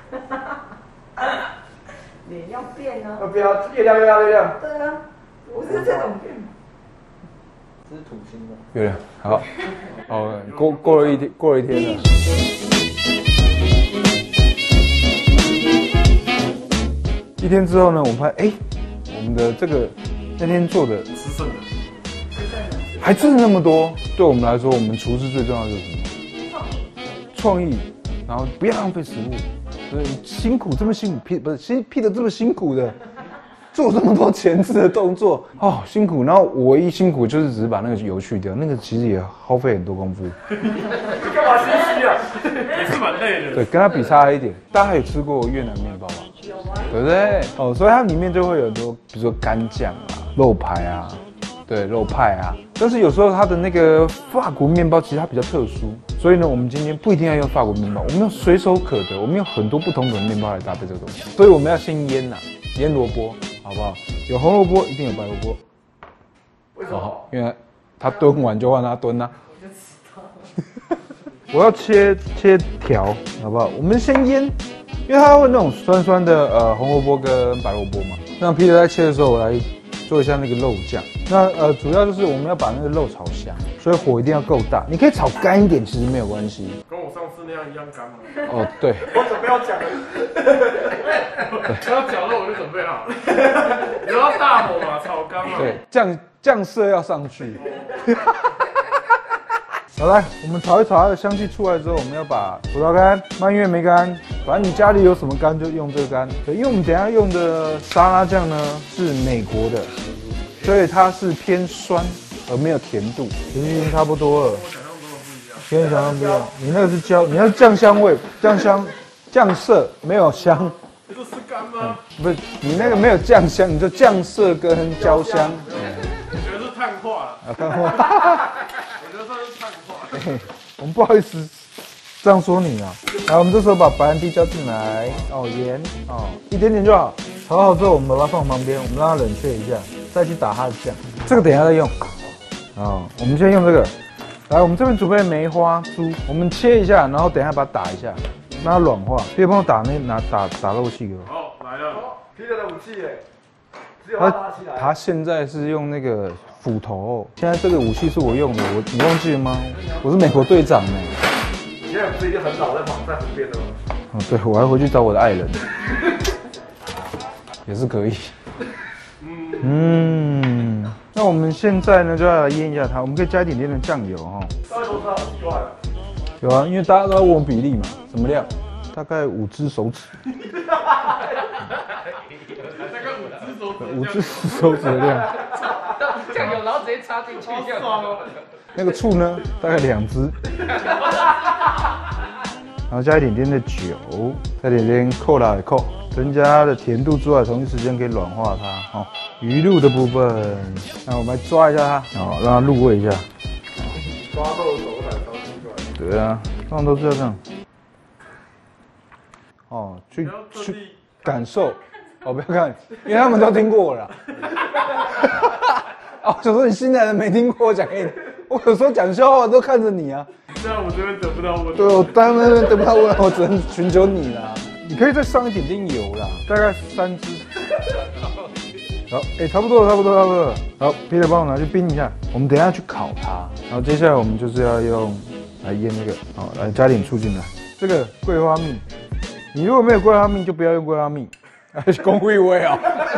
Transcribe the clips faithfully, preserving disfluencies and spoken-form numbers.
脸要变啊！ 要不要月亮月亮月亮？ 对啊，不是这种变。 这是土星的。 月亮，好，哦，过过了一天，过了一天了。一天之后呢，我们发现，哎，我们的这个那天做的吃剩的， 还真的那么多。对我们来说，我们厨师最重要的就是什么？创意，然后不要浪费食物。所以辛苦这么辛苦，批不是批批的这么辛苦的，做这么多前置的动作，哦，辛苦。然后我唯一辛苦就是只是把那个油去掉，那个其实也耗费很多功夫。 你干嘛心虚啊？也是蛮累的。 对，跟它比差一点。大家有吃过越南面包吗？ 有啊。 对不对？哦，所以它里面就会有很多，比如说干酱啊、肉排啊，对，肉派啊。但是有时候它的那个法国面包其实它比较特殊，所以呢，我们今天不一定要用法国面包，我们用随手可得，我们用很多不同种的面包来搭配这个东西。所以我们要先腌呐、啊，腌萝卜，好不好？有红萝卜，一定有白萝卜。 为什么？ 因为它炖完就换它炖啦、啊。我就知道。我要切切条，好不好？我们先腌，因为它会那种酸酸的呃红萝卜跟白萝卜嘛。那皮特在切的时候，我来做一下那个肉酱。那呃主要就是我们要把那个肉炒香，所以火一定要够大。你可以炒干一点，其实没有关系。 跟我上次那样一样干吗？ 哦，对。 我准备要讲了。要讲了我就准备好了。你要大火嘛，炒干嘛？ 对，酱酱色要上去。好，来，我们炒一炒，它的香气出来之后，我们要把葡萄干、蔓越莓干，反正你家里有什么干就用这个干。对，因为我们等一下用的沙拉酱呢是美国的，所以它是偏酸而没有甜度，其实已经差不多了。跟你想象不一样，你那个是椒，你那是酱香味，酱香、酱色没有香。 这是干吗？ 嗯、不是，你那个没有酱香，你就酱色跟焦香。 我觉得是碳化了。 啊，碳化。 我觉得算是碳化。 欸、我们不好意思这样说你啊。来，我们这时候把白兰地加进来，哦，盐，哦，一点点就好。炒好之后，我们把它放旁边，我们让它冷却一下，再去打它的酱。这个等一下再用。哦，我们先用这个。来，我们这边准备梅花酥，我们切一下，然后等一下把它打一下，让它软化。别帮我打那拿打打肉器给我。 好，来了。皮特的武器耶，只有他他拿起来。 他现在是用那个斧头，现在这个武器是我用的，我你忘记了吗？我是美国队长呢。 你现在不是已经很老在旁在旁边了吗？ 哦，对，我还回去找我的爱人，也是可以。嗯，那我们现在呢就要来腌一下它，我们可以加一点点的酱油哈。 大概多少？几块？ 有啊，因为大家都要问我比例嘛，什么量？大概五只手指。五只手指的量。 酱油，然后直接插进去，这样哦。 那个醋呢，大概两只。然后加一点点的酒，再点点扣啦扣，增加它的甜度之外，同一时间可以软化它。哦，鱼露的部分，那我们来抓一下它，哦，让它入味一下。 抓豆手感超出来。 对啊，通常都是要这样。哦，去去感受。哦，不要看，因为他们都听过了啦。哦，想说你新来的没听过我讲给你，我有时候讲笑话都看着你啊。 这样我这边得不到温。 对，我当然得不到温，我只能寻求你啦。你可以再上一点点油啦，大概三支。好，哎、欸，差不多了，差不多，差不多了。好，Peter帮我拿去冰一下，我们等一下去烤它。然后接下来我们就是要用来腌那个，好，来加点醋进来。这个桂花蜜，你如果没有桂花蜜，就不要用桂花蜜。公会味啊！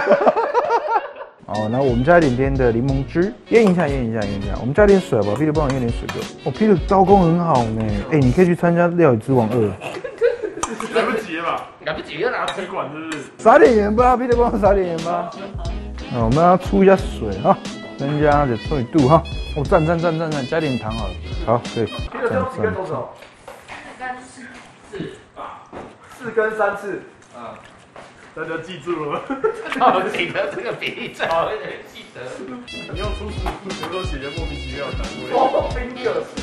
好，然后我们加一点点的柠檬汁，腌一下，腌一下，腌一下。我们加点水吧 ，Peter 帮我腌点水给我。哦 ，Peter 刀工很好呢。哎、欸，你可以去参加料理之王二。 来不及了吧？ 来不及了啦！ 吃管是不是？ 撒点盐吧 ，Peter 帮我撒点盐吧。那我们要出一下水哈，增加点脆度哈。哦，赞赞赞赞赞，加点糖好了。好，可以。 Peter 这样几根多少？四四四根三次。啊。大家记住了吗？ 我记得这个比例最好有人记得。 你要出食谱，有时候写些莫名其妙的单位。哦 ，fingers。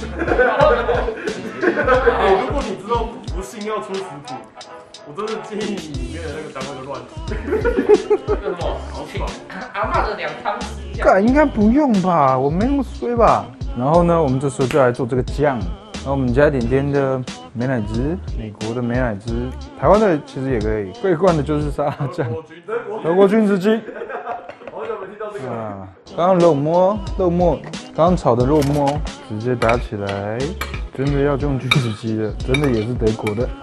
哎，如果你之后不幸要出食谱，我真的建议你里面的那个单位都乱写。 为什么？好爽！阿嬤的两汤匙。 干应该不用吧？我没那么衰吧？然后呢，我们这时候就来做这个酱。 然后我们家点点的美乃滋，美国的美乃滋，台湾的其实也可以。桂冠的就是沙拉酱，德国菌子鸡。 好久没听到这个。 啊，刚刚肉末，肉末，刚刚炒的肉末直接打起来，真的要用菌子鸡的，真的也是德国的。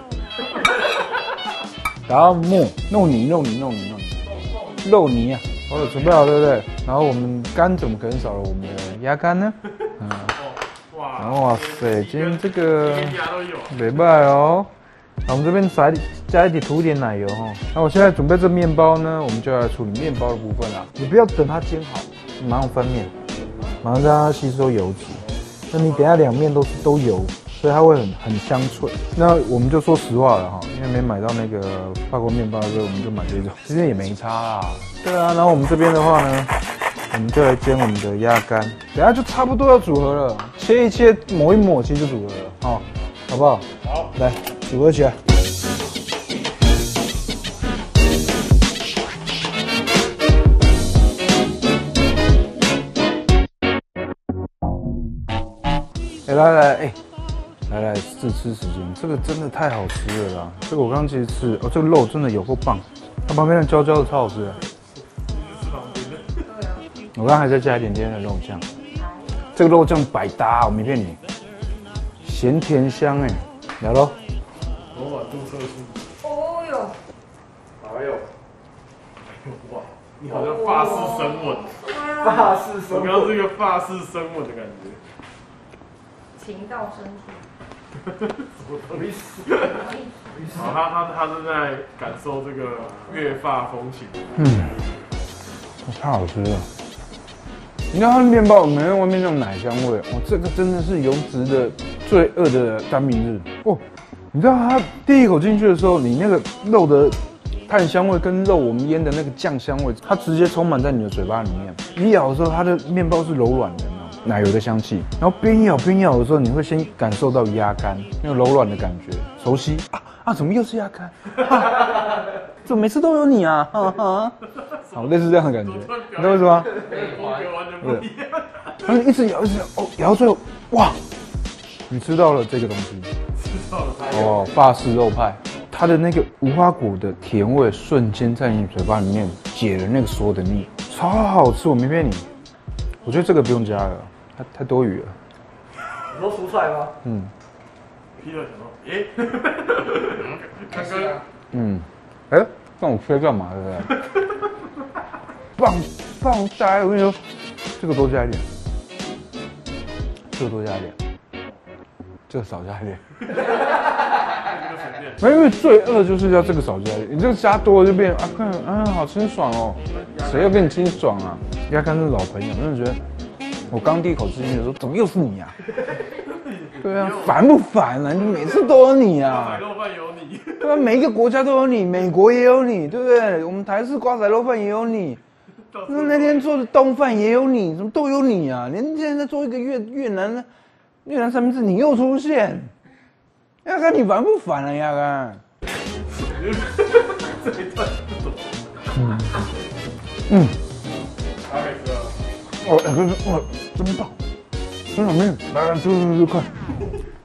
打沫，弄泥，弄泥，弄泥，弄泥，肉泥啊！好了，准备好对不对？然后我们干怎么可能少了我们的鸭肝呢？嗯。哇塞，今天这个没败哦。那我们这边撒加一点涂一点奶油哈。那我现在准备这面包呢，我们就要来处理面包的部分啦。你不要等它煎好，马上翻面，马上让它吸收油脂。那你等下两面都是都油，所以它会很很香脆。那我们就说实话了哈，因为没买到那个法国面包，所以我们就买这种，其实也没差啦。对啊，然后我们这边的话呢，我们就来煎我们的鸭肝，等下就差不多要组合了，切一切，抹一抹，其实就组合了，好，好不好？好，来组合起来。哎，来来，哎，来来试吃时间，这个真的太好吃了啦！这个我刚刚其实吃，哦，这个肉真的有够棒，它旁边的焦焦的超好吃的。我刚刚还在加一点点的肉酱，这个肉酱百搭，我没骗你，咸甜香哎，来喽。 罗马杜克斯。 哦哟， 哎呦，哇，你好像法式生吻， 法式生吻，我刚刚是一个法式生吻的感觉。 情到深处。 什么意思？好，他他他是在感受这个越法风情。 嗯，太好吃了。你看它的面包没有外面那种奶香味哦，这个真的是油脂的罪恶的三明治哦。你知道它第一口进去的时候，你那个肉的炭香味跟肉我们腌的那个酱香味，它直接充满在你的嘴巴里面。你咬的时候，它的面包是柔软的，奶油的香气。然后边咬边咬的时候，你会先感受到鸭肝那个柔软的感觉，熟悉啊啊！怎么又是鸭肝？啊、怎么每次都有你啊？哈哈。好，类似这样的感觉，你知道为什么吗？对，然后一直咬，一直咬，哦，咬到最后，哇，你吃到了这个东西， 吃到了哦，法式肉派，它的那个无花果的甜味瞬间在你嘴巴里面解了那个所有的腻，超好吃，我没骗你。我觉得这个不用加了，太太多余了。 你说蔬菜吗？ 嗯。 Peter 想说，诶，刚刚， 嗯，哎，让我吹干嘛对不对？棒棒呆，我跟你说，这个多加一点，这个多加一点，这个少加一点。没有，因为罪恶就是要这个少加一点，你这个加多了就变啊，看啊，好清爽哦，谁要跟你清爽啊？鸭肝是老朋友，真的觉得，我刚第一口吃进去的时候，怎么又是你啊？对啊，烦不烦啊？你每次都有你啊！ 买肉饭有你。 对啊，每一个国家都有你，美国也有你，对不对？我们台式瓜仔肉饭也有你。那那天做的冻饭也有你，怎么都有你啊？连现在做一个越越南的越南三明治，你又出现，鸭肝你烦不烦啊？鸭肝？ 这一段是什么？ 嗯嗯， 他没吃了。 哦，可是哇，真棒，真好面，来来，吃吃吃，快！